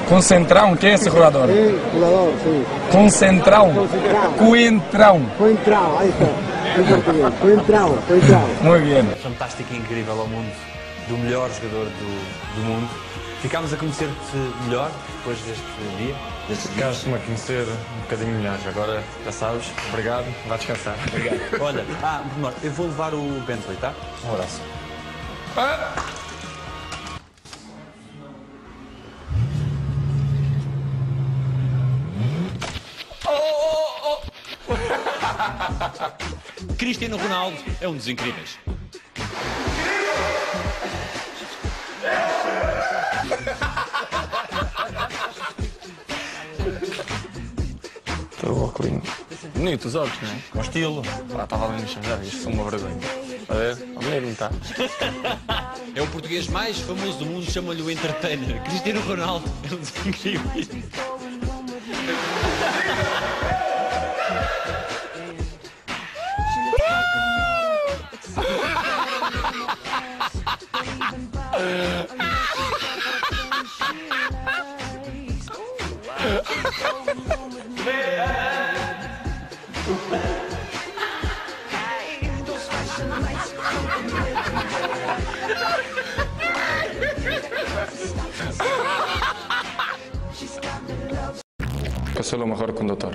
Concentrão, quem é esse jogador? Jugador, sí. Concentrão. Coentrão. Coentrão, ahí está. En portugués. Coentrão. Muy bien. Fantástico e incrível ao mundo do melhor jogador do mundo. Ficámos a conhecer-te melhor depois deste dia. Ficaste-me a conhecer um bocadinho melhor. Agora já sabes. Obrigado. Vá descansar. Obrigado. Olha, menor, eu vou levar o Bentley, tá? Um abraço. Cristiano Ronaldo é um dos incríveis. Estou óculos. Bonito os olhos, não é? Com estilo. Estava ali no chão já, isto foi uma vergonha. A ver? Bonito, não está? É o português mais famoso do mundo, chama-lhe o entertainer. Cristiano Ronaldo é um dos incríveis. Eu sou o melhor condutor.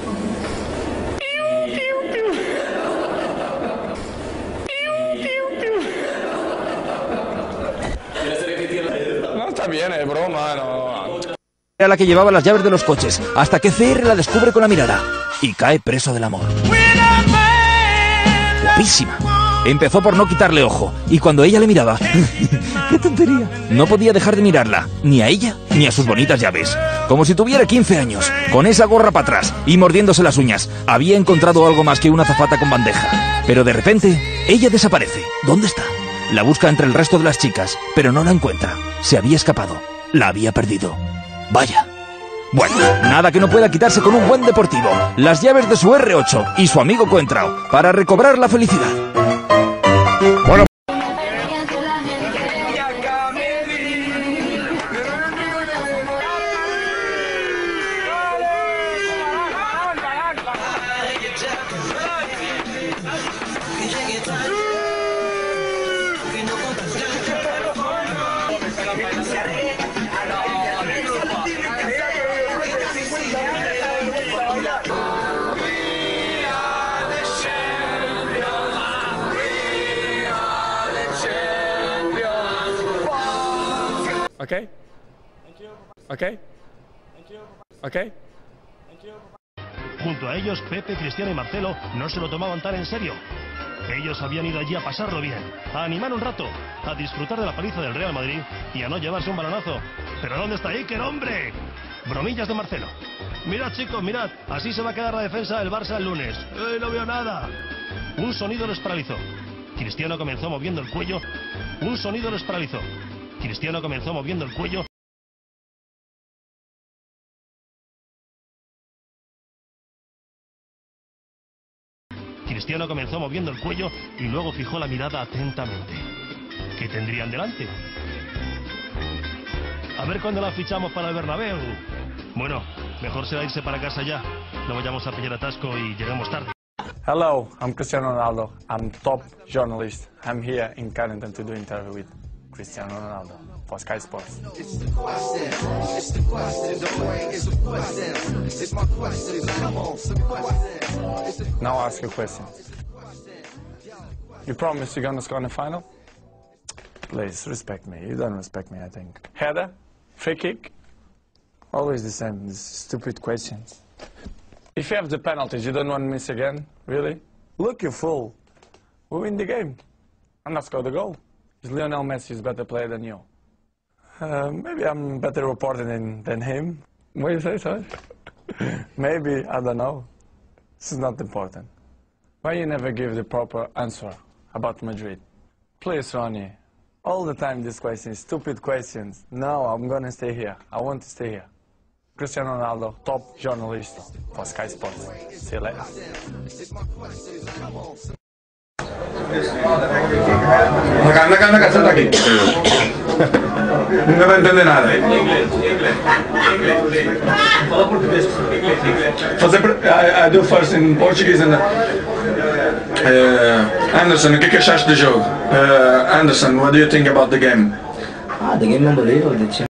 No, está bien, es broma, no. Era la que llevaba las llaves de los coches, hasta que CR la descubre con la mirada y cae preso del amor. Guapísima. Empezó por no quitarle ojo, y cuando ella le miraba... ¡Qué tontería! No podía dejar de mirarla, ni a ella, ni a sus bonitas llaves. Como si tuviera 15 años, con esa gorra para atrás y mordiéndose las uñas. Había encontrado algo más que una azafata con bandeja. Pero de repente, ella desaparece. ¿Dónde está? La busca entre el resto de las chicas, pero no la encuentra. Se había escapado. La había perdido. Vaya. Bueno, nada que no pueda quitarse con un buen deportivo. Las llaves de su R8 y su amigo Coentrao para recobrar la felicidad. Bueno. Okay? Okay? Okay? Junto a ellos, Pepe, Cristiano y Marcelo no se lo tomaban tan en serio. Ellos habían ido allí a pasarlo bien, a animar un rato, a disfrutar de la paliza del Real Madrid y a no llevarse un balonazo. ¿Pero dónde está Iker, hombre? Bromillas de Marcelo. Mirad, chicos, mirad, así se va a quedar la defensa del Barça el lunes. No veo nada! Un sonido les paralizó. Cristiano comenzó moviendo el cuello. Un sonido les paralizó. Cristiano comenzó moviendo el cuello. Cristiano comenzó moviendo el cuello y luego fijó la mirada atentamente. ¿Qué tendrían delante? A ver cuándo la fichamos para el Bernabéu. Bueno, mejor será irse para casa ya. No vayamos a pillar atasco y lleguemos tarde. Hello, I'm Cristiano Ronaldo. I'm top journalist. I'm here in Carrington to do interview with Cristiano Ronaldo for Sky Sports. Now I'll ask you a question. You promise you're gonna score in the final? Please, respect me. You don't respect me, I think. Header? Free kick? Always the same, these stupid questions. If you have the penalties, you don't want to miss again? Really? Look, you fool. We win the game. I'm not score the goal. Is Lionel Messi a better player than you? Maybe I'm a better reporter than him. What do you say, sorry? Maybe, I don't know. This is not important. Why you never give the proper answer about Madrid? Please, Ronnie. All the time these questions, stupid questions. No, I'm gonna stay here. I want to stay here. Cristiano Ronaldo, top journalist for Sky Sports. See you later. Acá, senta aquí. Não vai entender nada. Fala português. I do first in Portuguese and Anderson, o que achaste do jogo? Anderson, what do you think about the game? The game unbelievable. The